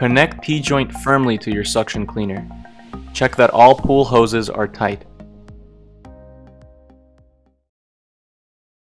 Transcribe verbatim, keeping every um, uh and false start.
Connect T-joint firmly to your suction cleaner. Check that all pool hoses are tight.